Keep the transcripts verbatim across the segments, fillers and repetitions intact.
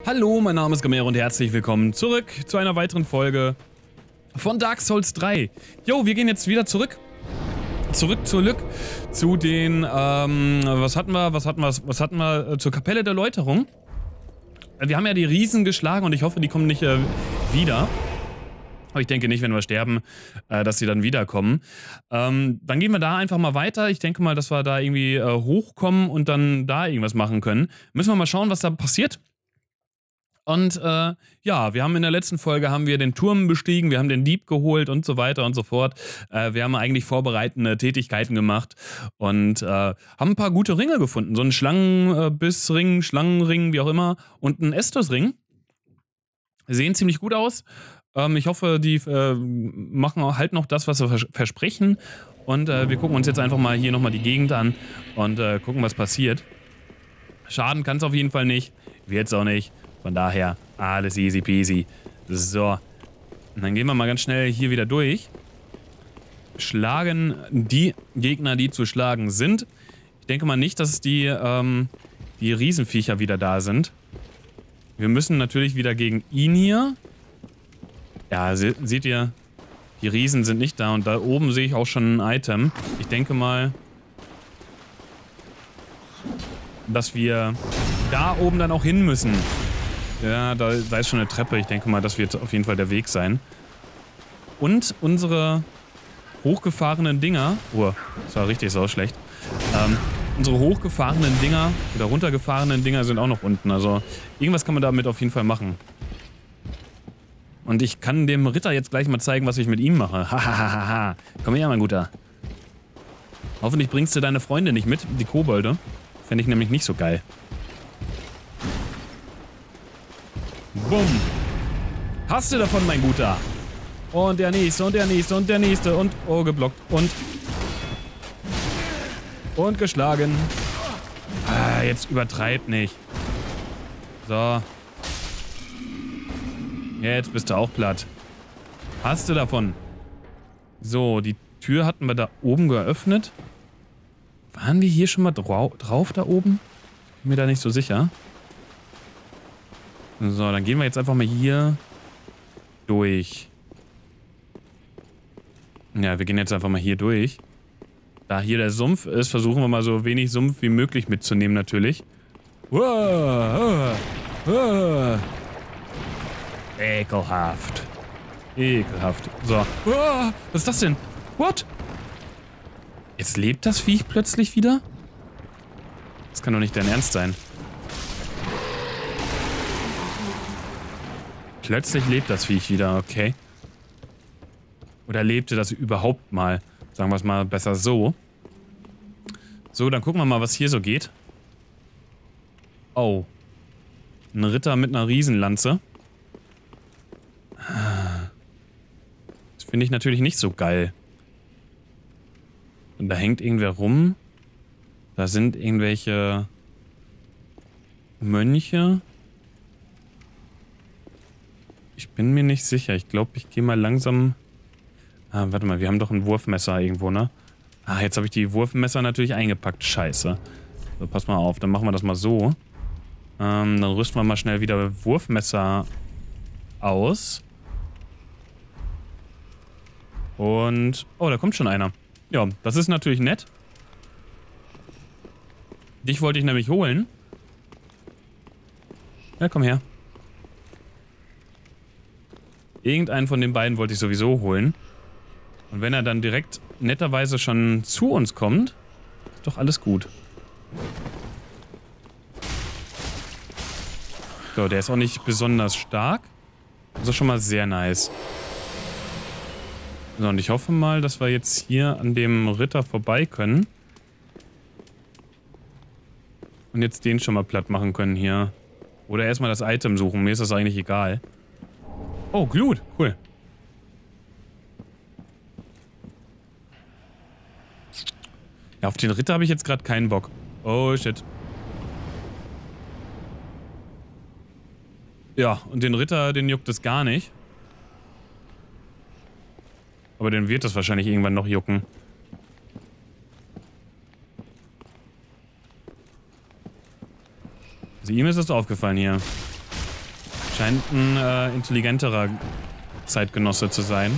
Hallo, mein Name ist Gamero und herzlich willkommen zurück zu einer weiteren Folge von Dark Souls drei. Jo, wir gehen jetzt wieder zurück. Zurück zurück zu den, ähm, was hatten wir, was hatten wir, was hatten wir, äh, zur Kapelle der Läuterung. Wir haben ja die Riesen geschlagen und ich hoffe, die kommen nicht äh, wieder. Aber ich denke nicht, wenn wir sterben, äh, dass sie dann wiederkommen. Ähm, dann gehen wir da einfach mal weiter. Ich denke mal, dass wir da irgendwie äh, hochkommen und dann da irgendwas machen können. Müssen wir mal schauen, was da passiert. Und äh, ja, wir haben in der letzten Folge haben wir den Turm bestiegen, wir haben den Dieb geholt und so weiter und so fort. Äh, wir haben eigentlich vorbereitende Tätigkeiten gemacht und äh, haben ein paar gute Ringe gefunden. So einen Schlangenbissring, Schlangenring, wie auch immer, und einen Estusring. Sehen ziemlich gut aus. Ähm, ich hoffe, die äh, machen halt noch das, was sie vers versprechen. Und äh, wir gucken uns jetzt einfach mal hier nochmal die Gegend an und äh, gucken, was passiert. Schaden kann es auf jeden Fall nicht, wird es auch nicht. Von daher, alles easy peasy. So. Und dann gehen wir mal ganz schnell hier wieder durch. Schlagen die Gegner, die zu schlagen sind. Ich denke mal nicht, dass die, ähm, die Riesenviecher wieder da sind. Wir müssen natürlich wieder gegen ihn hier. Ja, se seht ihr, die Riesen sind nicht da. Und da oben sehe ich auch schon ein Item. Ich denke mal, dass wir da oben dann auch hin müssen. Ja, da, da ist schon eine Treppe. Ich denke mal, das wird auf jeden Fall der Weg sein. Und unsere hochgefahrenen Dinger... Oh, das war richtig so schlecht. Ähm, unsere hochgefahrenen Dinger oder runtergefahrenen Dinger sind auch noch unten. Also irgendwas kann man damit auf jeden Fall machen. Und ich kann dem Ritter jetzt gleich mal zeigen, was ich mit ihm mache. Hahaha. Komm her, mein Guter. Hoffentlich bringst du deine Freunde nicht mit, die Kobolde. Fände ich nämlich nicht so geil. Bumm. Hast du davon, mein Guter? Und der nächste, und der nächste, und der nächste, und... Oh, geblockt. Und... Und geschlagen. Ah, jetzt übertreib nicht. So. Jetzt bist du auch platt. Hast du davon? So, die Tür hatten wir da oben geöffnet. Waren wir hier schon mal drau drauf da oben? Bin mir da nicht so sicher. So, dann gehen wir jetzt einfach mal hier durch. Ja, wir gehen jetzt einfach mal hier durch. Da hier der Sumpf ist, versuchen wir mal so wenig Sumpf wie möglich mitzunehmen natürlich. Uah, uah, uah. Ekelhaft. Ekelhaft. So. Uah, was ist das denn? What? Jetzt lebt das Viech plötzlich wieder? Das kann doch nicht dein Ernst sein. Plötzlich lebt das Viech wieder, okay. Oder lebte das überhaupt mal? Sagen wir es mal besser so. So, dann gucken wir mal, was hier so geht. Oh. Ein Ritter mit einer Riesenlanze. Das finde ich natürlich nicht so geil. Und da hängt irgendwer rum. Da sind irgendwelche Mönche. Ich bin mir nicht sicher. Ich glaube, ich gehe mal langsam... Ah, warte mal, wir haben doch ein Wurfmesser irgendwo, ne? Ah, jetzt habe ich die Wurfmesser natürlich eingepackt. Scheiße. So, pass mal auf, dann machen wir das mal so. Ähm, dann rüsten wir mal schnell wieder Wurfmesser aus. Und... Oh, da kommt schon einer. Ja, das ist natürlich nett. Dich wollte ich nämlich holen. Ja, komm her. Irgendeinen von den beiden wollte ich sowieso holen. Und wenn er dann direkt netterweise schon zu uns kommt, ist doch alles gut. So, der ist auch nicht besonders stark. Das ist schon mal sehr nice. So, und ich hoffe mal, dass wir jetzt hier an dem Ritter vorbei können. Und jetzt den schon mal platt machen können hier. Oder erstmal das Item suchen. Mir ist das eigentlich egal. Oh, Glut. Cool. Ja, auf den Ritter habe ich jetzt gerade keinen Bock. Oh, shit. Ja, und den Ritter, den juckt es gar nicht. Aber den wird das wahrscheinlich irgendwann noch jucken. Also ihm ist das aufgefallen hier. Scheint ein äh, intelligenterer Zeitgenosse zu sein.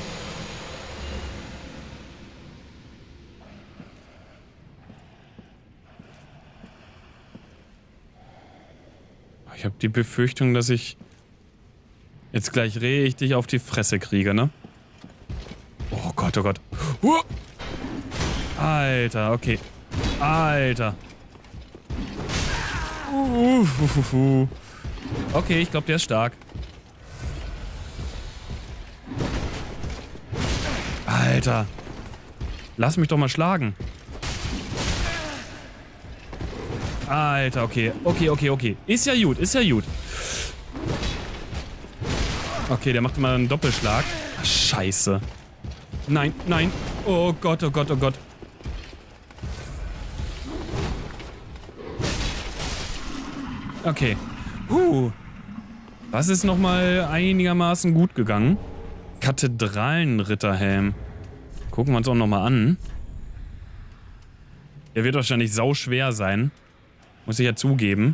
Ich habe die Befürchtung, dass ich jetzt gleich richtig auf die Fresse kriege, ne? Oh Gott, oh Gott. Uh! Alter, okay. Alter. Uh, uh, uh, uh. Okay, ich glaube, der ist stark. Alter. Lass mich doch mal schlagen. Alter, okay. Okay, okay, okay. Ist ja gut, ist ja gut. Okay, der macht immer einen Doppelschlag. Ach, scheiße. Nein, nein. Oh Gott, oh Gott, oh Gott. Okay. Huh. Das ist nochmal einigermaßen gut gegangen. Kathedralenritterhelm. Gucken wir uns auch nochmal an. Der wird wahrscheinlich sauschwer sein. Muss ich ja zugeben.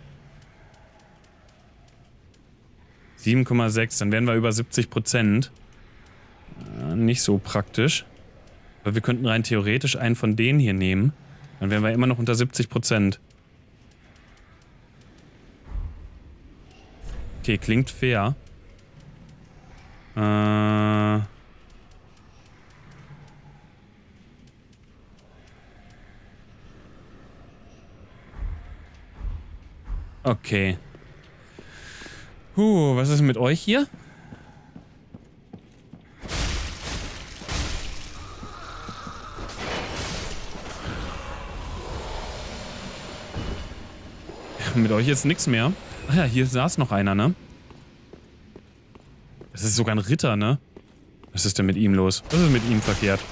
sieben Komma sechs, dann wären wir über siebzig Prozent. Äh, nicht so praktisch. Aber wir könnten rein theoretisch einen von denen hier nehmen. Dann wären wir immer noch unter siebzig Prozent. Okay, klingt fair. Äh... Okay. Huh, was ist mit euch hier? Mit euch jetzt nichts mehr. Ach ja, hier saß noch einer, ne? Das ist sogar ein Ritter, ne? Was ist denn mit ihm los? Was ist mit ihm verkehrt?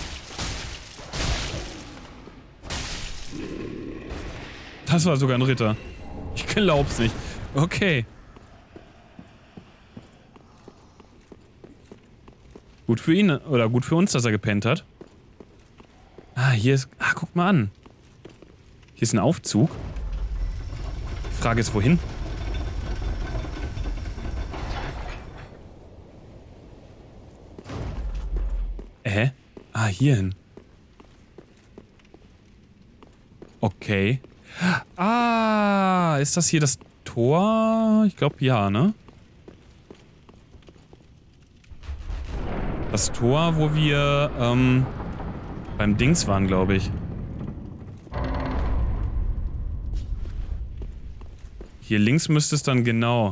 Das war sogar ein Ritter. Ich glaub's nicht. Okay. Gut für ihn, oder gut für uns, dass er gepennt hat. Ah, hier ist... Ah, guck mal an. Hier ist ein Aufzug. Die Frage ist, wohin? Hä? Ah, hierhin. Okay. Ah, ist das hier das Tor? Ich glaube, ja, ne? Das Tor, wo wir ähm, beim Dings waren, glaube ich. Hier links müsste es dann genau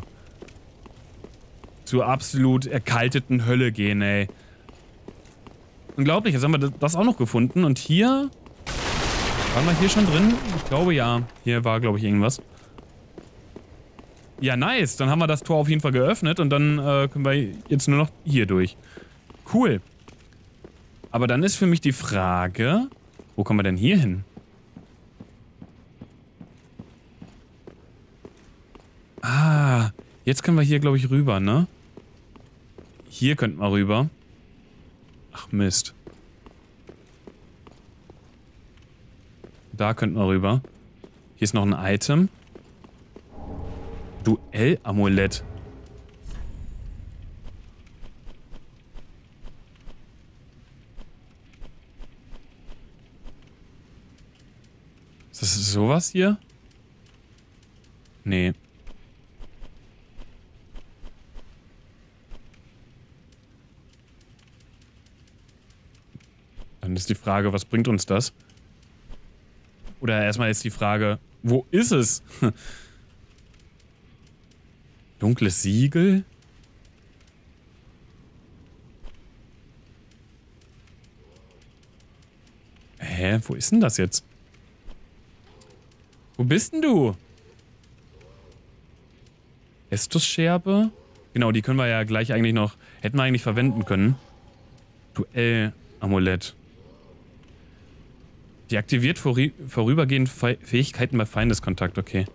zur absolut erkalteten Hölle gehen, ey. Unglaublich, jetzt haben wir das auch noch gefunden. Und hier... Waren wir hier schon drin? Ich glaube, ja. Hier war, glaube ich, irgendwas. Ja, nice. Dann haben wir das Tor auf jeden Fall geöffnet und dann äh, können wir jetzt nur noch hier durch. Cool. Aber dann ist für mich die Frage, wo kommen wir denn hier hin? Ah, jetzt können wir hier, glaube ich, rüber, ne? Hier könnten wir rüber. Ach, Mist. Da könnten wir rüber. Hier ist noch ein Item. Duellamulett. Ist das sowas hier? Nee. Dann ist die Frage, was bringt uns das? Oder erstmal ist die Frage, wo ist es? Dunkles Siegel? Hä, wo ist denn das jetzt? Wo bist denn du? Estus-Scherbe? Genau, die können wir ja gleich eigentlich noch... Hätten wir eigentlich verwenden können. Duellamulett. Deaktiviert vorü vorübergehend Fe Fähigkeiten bei Feindeskontakt, okay.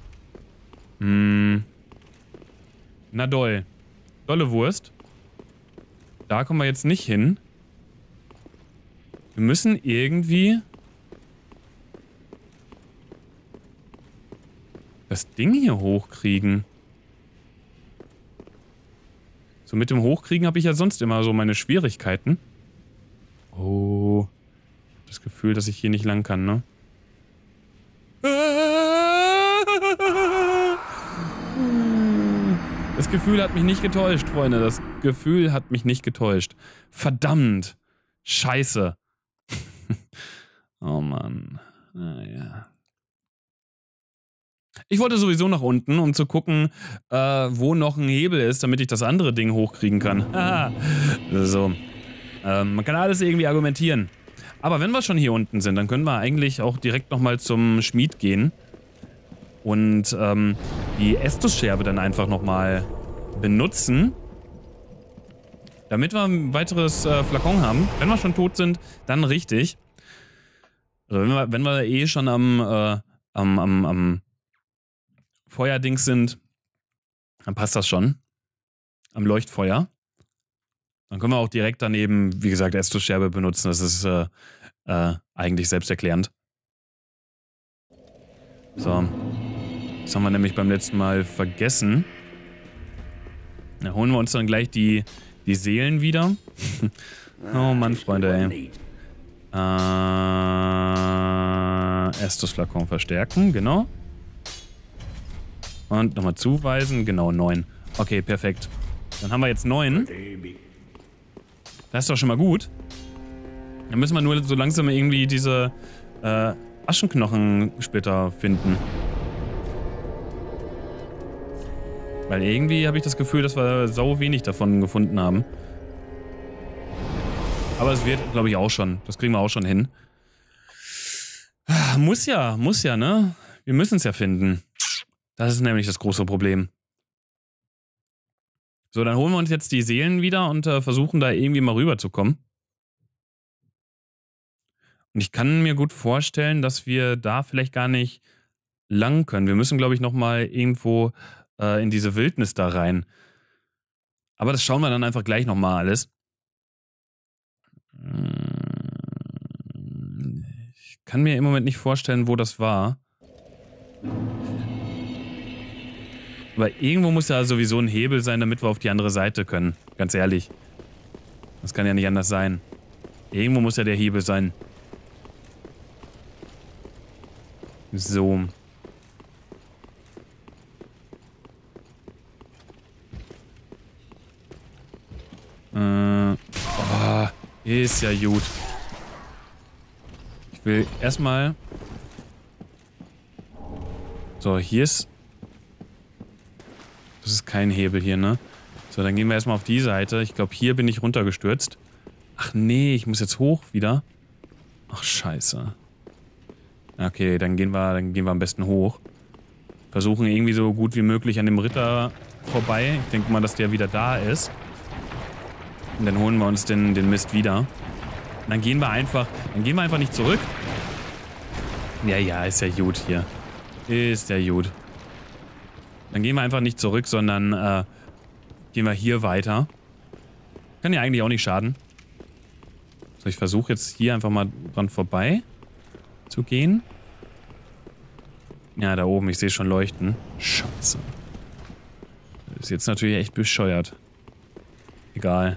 Hm. Na doll. Dolle Wurst. Da kommen wir jetzt nicht hin. Wir müssen irgendwie... das Ding hier hochkriegen. So mit dem Hochkriegen habe ich ja sonst immer so meine Schwierigkeiten. Oh. Das Gefühl, dass ich hier nicht lang kann, ne? Das Gefühl hat mich nicht getäuscht, Freunde. Das Gefühl hat mich nicht getäuscht. Verdammt. Scheiße. Oh Mann. Naja. Ich wollte sowieso nach unten, um zu gucken, äh, wo noch ein Hebel ist, damit ich das andere Ding hochkriegen kann. Ah. So. Ähm, man kann alles irgendwie argumentieren. Aber wenn wir schon hier unten sind, dann können wir eigentlich auch direkt nochmal zum Schmied gehen. Und ähm, die Estus-Scherbe dann einfach nochmal benutzen. Damit wir ein weiteres äh, Flakon haben. Wenn wir schon tot sind, dann richtig. Also wenn wir, wenn wir eh schon am, äh, am, am, am Feuerdings sind, dann passt das schon. Am Leuchtfeuer. Dann können wir auch direkt daneben, wie gesagt, Estus-Scherbe benutzen. Das ist äh, äh, eigentlich selbsterklärend. So. Das haben wir nämlich beim letzten Mal vergessen. Da holen wir uns dann gleich die, die Seelen wieder. Oh Mann, Freunde, ey. Äh, Estus-Flakon verstärken, genau. Und nochmal zuweisen, genau, neun. Okay, perfekt. Dann haben wir jetzt neun. Das ist doch schon mal gut. Dann müssen wir nur so langsam irgendwie diese äh, Aschenknochensplitter finden. Weil irgendwie habe ich das Gefühl, dass wir sau wenig davon gefunden haben. Aber es wird, glaube ich, auch schon. Das kriegen wir auch schon hin. Muss ja, muss ja, ne? Wir müssen es ja finden. Das ist nämlich das große Problem. So, dann holen wir uns jetzt die Seelen wieder und äh, versuchen da irgendwie mal rüberzukommen. Und ich kann mir gut vorstellen, dass wir da vielleicht gar nicht lang können. Wir müssen, glaube ich, nochmal irgendwo äh, in diese Wildnis da rein. Aber das schauen wir dann einfach gleich nochmal alles. Ich kann mir im Moment nicht vorstellen, wo das war. Aber irgendwo muss ja sowieso ein Hebel sein, damit wir auf die andere Seite können. Ganz ehrlich. Das kann ja nicht anders sein. Irgendwo muss ja der Hebel sein. So. Äh. Oh, ist ja gut. Ich will erstmal. So, hier ist. Das ist kein Hebel hier, ne? So, dann gehen wir erstmal auf die Seite. Ich glaube, hier bin ich runtergestürzt. Ach nee, ich muss jetzt hoch wieder. Ach, scheiße. Okay, dann gehen wir, dann gehen wir am besten hoch. Versuchen irgendwie so gut wie möglich an dem Ritter vorbei. Ich denke mal, dass der wieder da ist. Und dann holen wir uns den, den Mist wieder. Und dann gehen wir einfach, dann gehen wir einfach nicht zurück. Ja, ja, ist ja gut hier. Ist ja gut. Dann gehen wir einfach nicht zurück, sondern äh, gehen wir hier weiter. Kann ja eigentlich auch nicht schaden. So, ich versuche jetzt hier einfach mal dran vorbei zu gehen. Ja, da oben, ich sehe schon leuchten. Scheiße. Das ist jetzt natürlich echt bescheuert. Egal.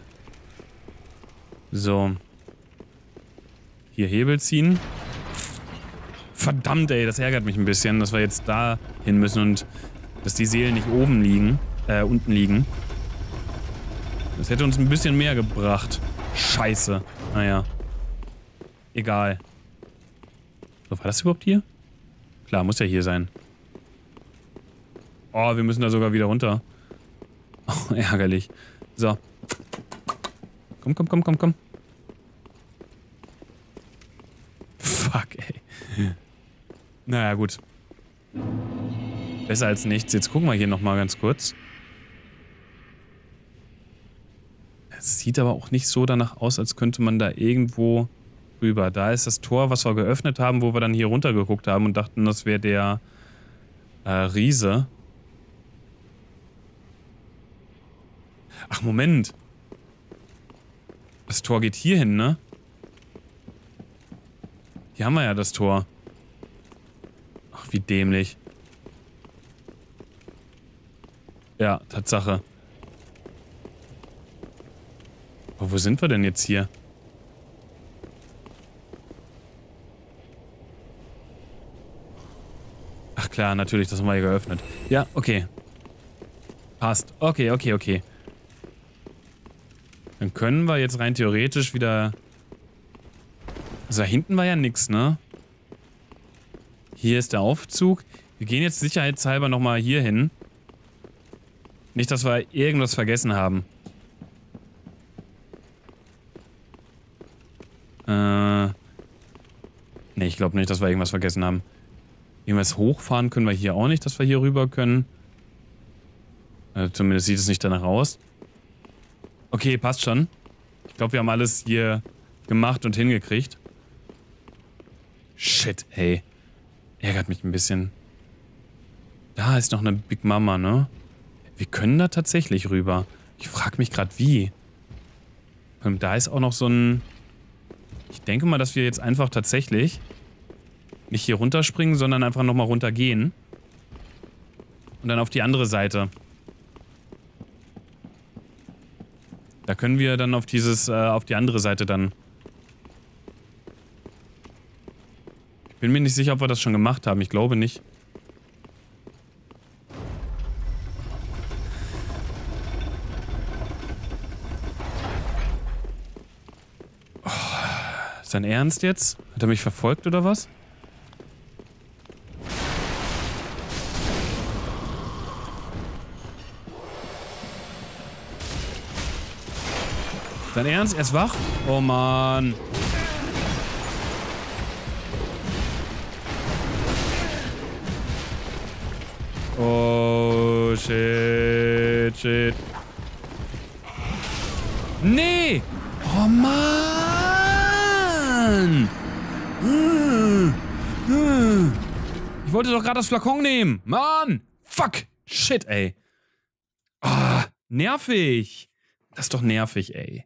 So. Hier Hebel ziehen. Verdammt, ey, das ärgert mich ein bisschen, dass wir jetzt da hin müssen und dass die Seelen nicht oben liegen, äh, unten liegen. Das hätte uns ein bisschen mehr gebracht. Scheiße. Naja. Egal. So, war das überhaupt hier? Klar, muss ja hier sein. Oh, wir müssen da sogar wieder runter. Oh, ärgerlich. So. Komm, komm, komm, komm, komm. Fuck, ey. Naja, gut. Besser als nichts. Jetzt gucken wir hier nochmal ganz kurz. Es sieht aber auch nicht so danach aus, als könnte man da irgendwo rüber. Da ist das Tor, was wir geöffnet haben, wo wir dann hier runter geguckt haben und dachten, das wäre der äh, Riese. Ach, Moment. Das Tor geht hier hin, ne? Hier haben wir ja das Tor. Ach, wie dämlich. Ja, Tatsache. Aber wo sind wir denn jetzt hier? Ach klar, natürlich, das haben wir hier geöffnet. Ja, okay. Passt. Okay, okay, okay. Dann können wir jetzt rein theoretisch wieder... Also da hinten war ja nix, ne? Hier ist der Aufzug. Wir gehen jetzt sicherheitshalber nochmal hier hin. Nicht, dass wir irgendwas vergessen haben. Äh... Ne, ich glaube nicht, dass wir irgendwas vergessen haben. Irgendwas hochfahren können wir hier auch nicht, dass wir hier rüber können. Also zumindest sieht es nicht danach aus. Okay, passt schon. Ich glaube, wir haben alles hier gemacht und hingekriegt. Shit, ey. Ärgert mich ein bisschen. Da ist noch eine Big Mama, ne? Wir können da tatsächlich rüber. Ich frage mich gerade, wie. Und da ist auch noch so ein... Ich denke mal, dass wir jetzt einfach tatsächlich nicht hier runterspringen, sondern einfach nochmal runtergehen. Und dann auf die andere Seite. Da können wir dann auf dieses, äh, auf die andere Seite dann. Ich bin mir nicht sicher, ob wir das schon gemacht haben. Ich glaube nicht. Oh, ist dein Ernst jetzt? Hat er mich verfolgt oder was? Dein Ernst? Er ist wach? Oh Mann. Oh shit, shit. Nee! Oh Mann! Ich wollte doch gerade das Flakon nehmen. Mann! Fuck! Shit, ey. Ah, nervig. Das ist doch nervig, ey.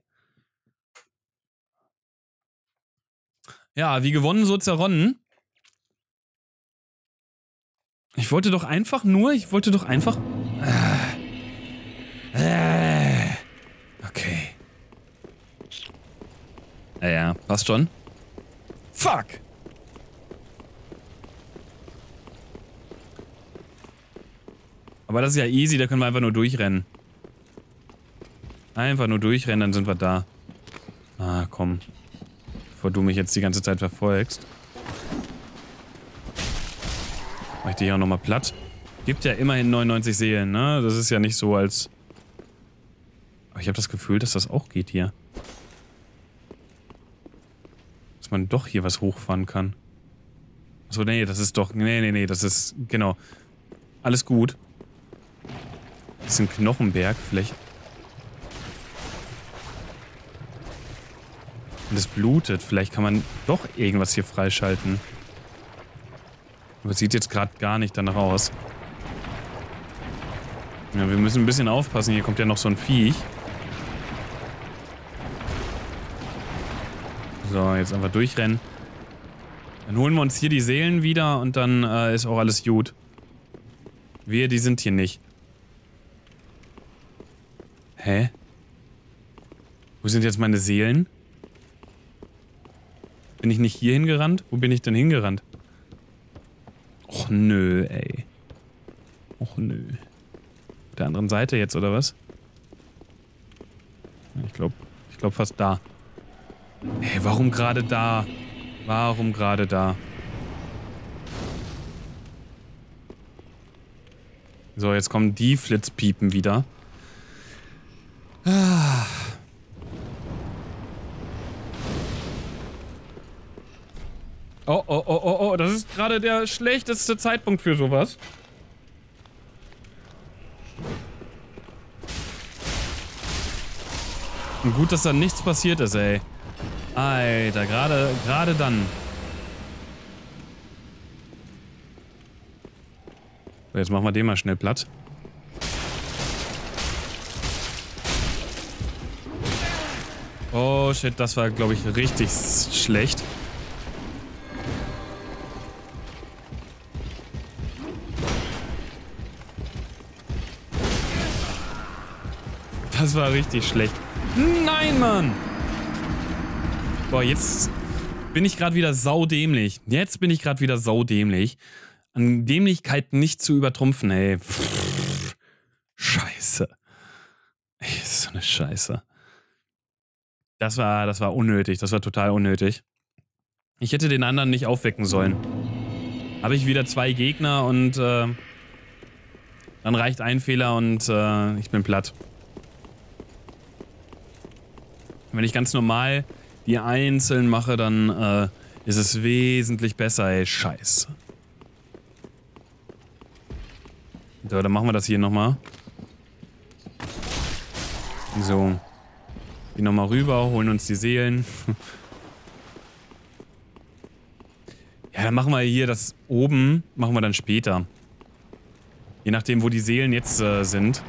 Ja, wie gewonnen, so zerronnen. Ich wollte doch einfach nur, ich wollte doch einfach... Äh, okay. Ja, ja, passt schon. Fuck! Aber das ist ja easy, da können wir einfach nur durchrennen. Einfach nur durchrennen, dann sind wir da. Ah, komm. Bevor du mich jetzt die ganze Zeit verfolgst. Mach ich dich auch nochmal platt. Gibt ja immerhin neunundneunzig Seelen, ne? Das ist ja nicht so als... Aber ich habe das Gefühl, dass das auch geht hier. Dass man doch hier was hochfahren kann. Achso, nee, das ist doch... Nee, nee, nee, das ist... Genau. Alles gut. Das ist ein Knochenberg, vielleicht... Und es blutet. Vielleicht kann man doch irgendwas hier freischalten. Aber es sieht jetzt gerade gar nicht danach aus. Ja, wir müssen ein bisschen aufpassen. Hier kommt ja noch so ein Viech. So, jetzt einfach durchrennen. Dann holen wir uns hier die Seelen wieder und dann äh, ist auch alles gut. Wir, die sind hier nicht. Hä? Wo sind jetzt meine Seelen? Bin ich nicht hier hingerannt? Wo bin ich denn hingerannt? Och nö, ey. Och nö. Auf der anderen Seite jetzt, oder was? Ich glaube, ich glaube fast da. Hey, warum gerade da? Warum gerade da? So, jetzt kommen die Flitzpiepen wieder. Ah. Oh, oh, oh, oh, oh, das ist gerade der schlechteste Zeitpunkt für sowas. Und gut, dass da nichts passiert ist, ey. Alter, gerade, gerade dann. So, jetzt machen wir den mal schnell platt. Oh shit, das war, glaube ich, richtig schlecht. Das war richtig schlecht. Nein, Mann! Boah, jetzt bin ich gerade wieder saudämlich. Jetzt bin ich gerade wieder saudämlich. An Dämlichkeit nicht zu übertrumpfen, ey. Pff, Scheiße. Ey, das ist so eine Scheiße. Das war, das war unnötig. Das war total unnötig. Ich hätte den anderen nicht aufwecken sollen. Habe ich wieder zwei Gegner und äh, dann reicht ein Fehler und äh, ich bin platt. Wenn ich ganz normal die einzeln mache, dann äh, ist es wesentlich besser, ey. Scheiße. So, dann machen wir das hier nochmal. So. Gehen nochmal rüber, holen uns die Seelen. Ja, dann machen wir hier das oben, machen wir dann später. Je nachdem, wo die Seelen jetzt äh, sind.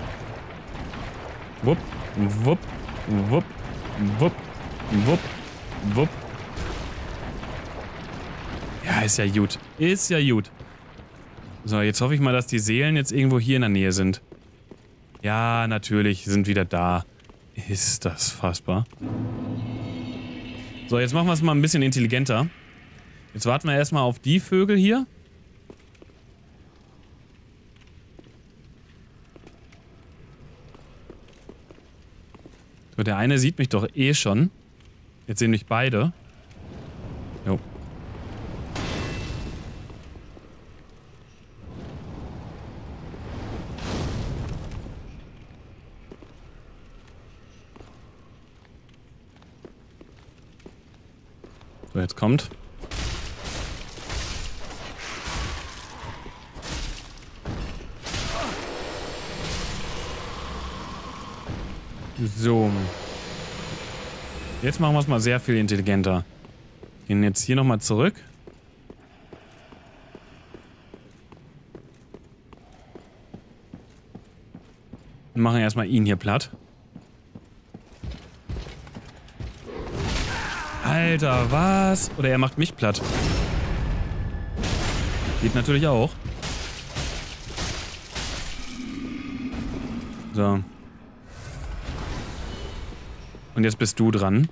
Wupp, wupp, wupp, wupp, wupp, wupp. Ja, ist ja gut. Ist ja gut. So, jetzt hoffe ich mal, dass die Seelen jetzt irgendwo hier in der Nähe sind. Ja, natürlich, sind wieder da. Ist das fassbar. So, jetzt machen wir es mal ein bisschen intelligenter. Jetzt warten wir erstmal auf die Vögel hier. So, der eine sieht mich doch eh schon. Jetzt sehen mich beide. Jo. So, jetzt kommt. So. Jetzt machen wir es mal sehr viel intelligenter. Gehen jetzt hier nochmal zurück. Und machen erstmal ihn hier platt. Alter, was? Oder er macht mich platt. Geht natürlich auch. So. Und jetzt bist du dran.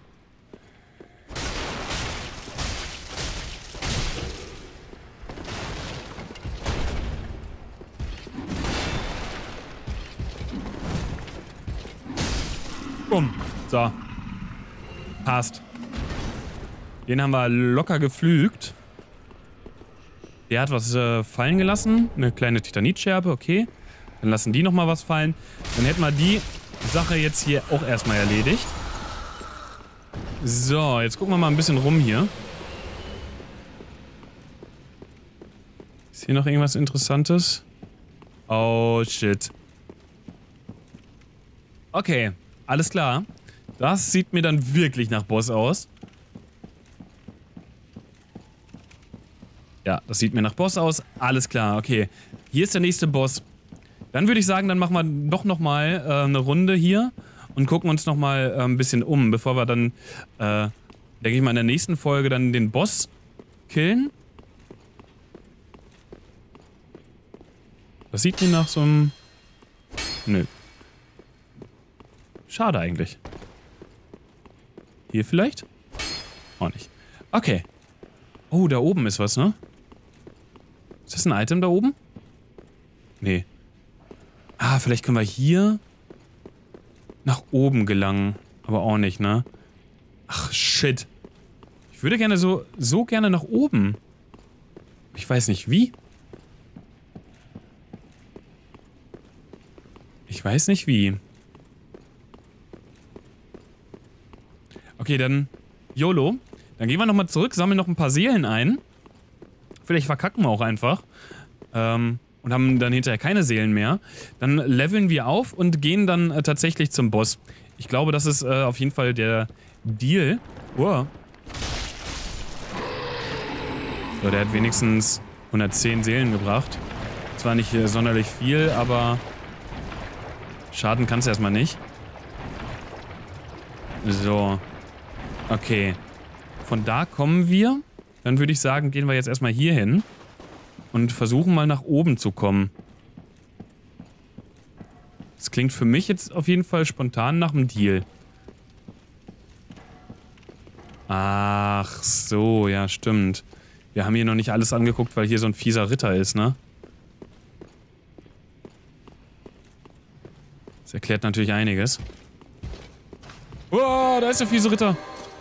Bumm. So. Passt. Den haben wir locker gepflügt. Der hat was äh, fallen gelassen. Eine kleine Titanitscherbe, okay. Dann lassen die nochmal was fallen. Dann hätten wir die Sache jetzt hier auch erstmal erledigt. So, jetzt gucken wir mal ein bisschen rum hier. Ist hier noch irgendwas Interessantes? Oh, shit. Okay, alles klar. Das sieht mir dann wirklich nach Boss aus. Ja, das sieht mir nach Boss aus. Alles klar, okay. Hier ist der nächste Boss. Dann würde ich sagen, dann machen wir doch nochmal äh, eine Runde hier und gucken uns nochmal äh, ein bisschen um, bevor wir dann, äh, denke ich mal, in der nächsten Folge dann den Boss killen. Das sieht mir nach so einem... Nö. Schade eigentlich. Hier vielleicht? Auch nicht. Okay. Oh, da oben ist was, ne? Ist das ein Item da oben? Nee. Ah, vielleicht können wir hier nach oben gelangen. Aber auch nicht, ne? Ach, shit. Ich würde gerne so, so gerne nach oben. Ich weiß nicht wie. Ich weiß nicht wie. Okay, dann YOLO. Dann gehen wir nochmal zurück, sammeln noch ein paar Seelen ein. Vielleicht verkacken wir auch einfach. Ähm, und haben dann hinterher keine Seelen mehr. Dann leveln wir auf und gehen dann äh, tatsächlich zum Boss. Ich glaube, das ist äh, auf jeden Fall der Deal. Wow. So, der hat wenigstens hundertzehn Seelen gebracht. Zwar nicht äh, sonderlich viel, aber schaden kann es erstmal nicht. So. Okay. Von da kommen wir. Dann würde ich sagen, gehen wir jetzt erstmal hier hin. Und versuchen mal nach oben zu kommen. Das klingt für mich jetzt auf jeden Fall spontan nach einem Deal. Ach so, ja, stimmt. Wir haben hier noch nicht alles angeguckt, weil hier so ein fieser Ritter ist, ne? Das erklärt natürlich einiges. Oh, da ist der fiese Ritter.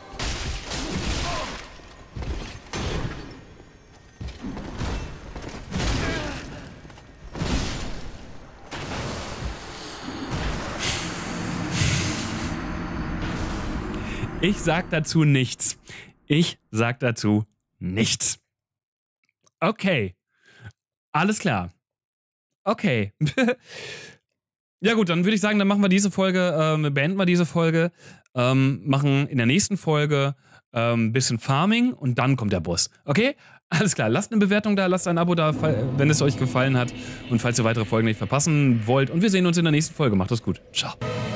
Ich sag dazu nichts. Ich sag dazu nichts. Okay. Alles klar. Okay. Ja gut, dann würde ich sagen, dann machen wir diese Folge, ähm, beenden wir diese Folge, ähm, machen in der nächsten Folge ein ähm, bisschen Farming und dann kommt der Boss. Okay? Alles klar, lasst eine Bewertung da, lasst ein Abo da, wenn es euch gefallen hat und falls ihr weitere Folgen nicht verpassen wollt. Und wir sehen uns in der nächsten Folge. Macht es gut. Ciao.